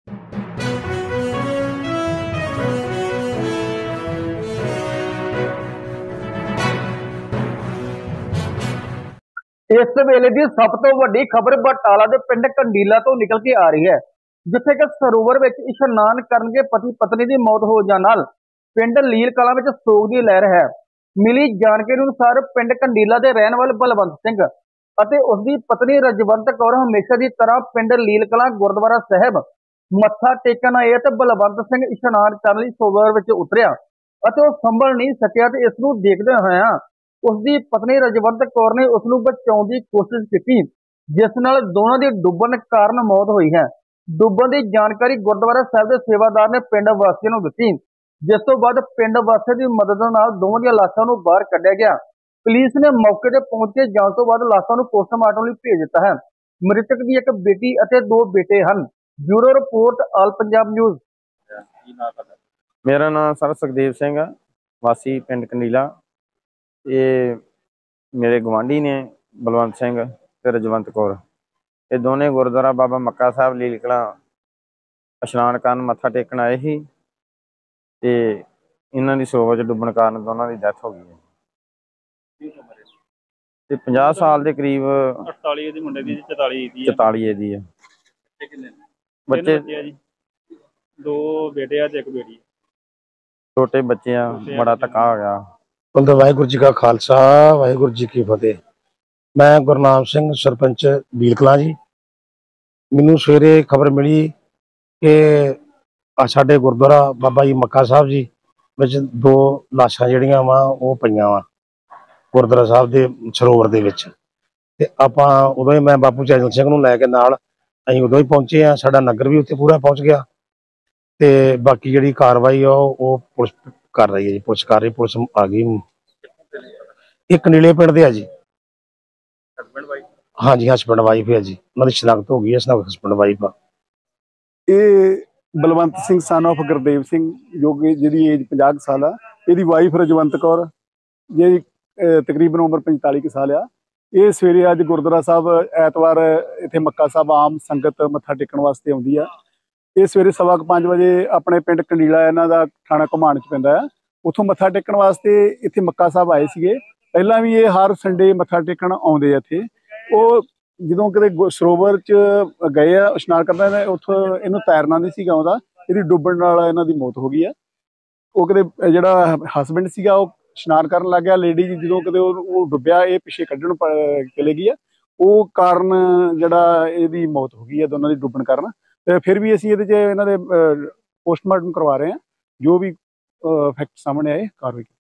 इस वेले की सब तो वड्डी खबर बटाला के पिंड कंडीला तो निकल के आ रही है, जिथे कि सरोवर में इशनान करके पति पत्नी की मौत हो जाने नाल पिंड लील कलां विच सोग की लहर है। मिली जानकारी अनुसार पिंड कंडीला के रहने वाले बलवंत सिंह अते उसकी पत्नी रजवंत कौर हमेशा की तरह पिंड लील कलां गुरुद्वारा साहिब मत्था टेकन आए तो बलवंत सिंह इशनान करने सरोवर विच उतरिया अते वह संभल नहीं सकिया ते इस नूं देखदे होया उसकी पत्नी रजवंत कौर ने उसनूं बचाउण दी कोशिश की, जिस नाल दोनों की डुब्बण कारण मौत हुई है। डुब्बण की जानकारी गुरुद्वारा साहिब के सेवादार ने पिंड वासियों को दी, जिस तो बाद पिंड वासियों की मदद नाल दोवां दी लाशां नूं बाहर कढिया गया। पुलिस ने मौके पर पहुंच के जांच तो बाद लाशां नूं पोस्टमार्टम लई भेज दिता है। मृतक की एक बेटी अते 2 बेटे हैं। Bureau report all Punjab news. मेरा नाम सर सुखदेव सिंह है, वासी पिंड कंडीला। ये मेरे गवांढी ने बलवंत सिंह ते रजवंत कौर, ये दोने गुरुद्वारा बाबा मक्का साहब लील कलां इशनान करन मत्था टेकन आए ही ते इन्हां दी सरोवर च डुब्बण कारण दोनों की डैथ हो गई है। ते 50 साल के करीब 48 दी मुंडे दी 44 दी है। बच्चे 2 बेटे आ ते 1 बेटी। छोटे बच्चे आ, बड़ा धक्का हो गया। वाहिगुरू जी का खालसा वाहिगुरू जी की फतेह। मैं गुरनाम सिंह सरपंच लील कलां जी। मैनू सवेरे खबर मिली कि साडे गुरुद्वारा बाबा जी मक्का साहब जी विच 2 लाशां जिहड़ियां वा ओह पईयां वा गुरुद्वारा साहब दे सरोवर दे विच। ते आपां उदों ही मैं बापू चैनल सिंह नूं लै के नाल असीं उदों ही पहुंचे आ। साडा नगर भी उत्थे पूरा पहुंच गया ते बाकी जिहड़ी कार्रवाई आ ओह पुलिस कर रही है जी। पुलिस कर रही, पुलिस आ गई। एक नीले पिंड दे आ जी। हाँ जी, हस्बैंड वाइफ है जी। उन्होंने शनाख्त हो गई है, हस्बैंड वाइफ आ। ਇਹ ਬਲਵੰਤ ਸਿੰਘ ਸਨ ਆਫ ਗੁਰਦੇਵ ਸਿੰਘ ਜੋ ਕਿ ਜਿਹਦੀ ਏਜ 50 ਸਾਲ ਆ। ਇਹਦੀ ਵਾਈਫ ਰਜਵੰਤ ਕੌਰ ਜਿਹਦੀ ਤਕਰੀਬਨ ਉਮਰ 45 ਕੁ ਸਾਲ ਆ। ਇਹ ਸਵੇਰੇ ਅੱਜ ਗੁਰਦੁਆਰਾ ਸਾਹਿਬ ਐਤਵਾਰ ਇੱਥੇ ਮੱਕਾ ਸਾਹਿਬ ਆਮ ਸੰਗਤ ਮੱਥਾ ਟੇਕਣ ਵਾਸਤੇ ਆਉਂਦੀ ਆ। ਇਹ ਸਵੇਰੇ 5:15 ਵਜੇ ਆਪਣੇ ਪਿੰਡ ਕੰਡੀਲਾ ਇਹਨਾਂ ਦਾ ਥਾਣਾ ਘੁਮਾਣ 'ਚ ਪੈਂਦਾ ਆ, ਉੱਥੋਂ ਮੱਥਾ ਟੇਕਣ ਵਾਸਤੇ ਇੱਥੇ ਮੱਕਾ ਸਾਹਿਬ ਆਏ ਸੀਗੇ। ਪਹਿਲਾਂ ਵੀ ਇਹ ਹਰ ਸੰਡੇ ਮੱਥਾ ਟੇਕਣ ਆਉਂਦੇ ਆ ਇੱਥੇ। ਉਹ ਜਦੋਂ ਕਿਤੇ ਸਰੋਵਰ 'ਚ ਗਏ ਆ ਇਸ਼ਨਾਨ ਕਰਦਾ, ਉੱਥੋਂ ਇਹਨੂੰ ਤੈਰਨਾ ਨਹੀਂ ਸੀਗਾ ਆਉਂਦਾ, ਇਹਦੀ ਡੁੱਬਣ ਨਾਲ ਇਹਨਾਂ ਦੀ ਮੌਤ ਹੋ ਗਈ ਆ। ਉਹ ਕਿਤੇ ਜਿਹੜਾ ਹਸਬੈਂਡ ਸੀਗਾ ਉਹ ਇਸ਼ਨਾਨ ਕਰਨ ਲੱਗ ਗਿਆ, ਲੇਡੀ ਜਦੋਂ ਕਿਤੇ ਉਹ ਡੁੱਬਿਆ, ਇਹ ਪਿੱਛੇ ਕੱਢਣ ਚਲੇ ਗਈ ਆ। ਉਹ ਕਾਰਨ ਜਿਹੜਾ ਇਹਦੀ ਮੌਤ ਹੋ ਗਈ ਆ ਦੋਨਾਂ ਦੀ ਡੁੱਬਣ ਕਾਰਨ। ਤੇ ਫਿਰ ਵੀ ਅਸੀਂ ਇਹਦੇ 'ਚ ਇਹਨਾਂ ਦੇ ਪੋਸਟਮਾਰਟਮ ਕਰਵਾ ਰਹੇ ਹਾਂ, ਜੋ ਵੀ ਫੈਕਟ ਸਾਹਮਣੇ ਆਏ ਕਾਰਵਾਈ।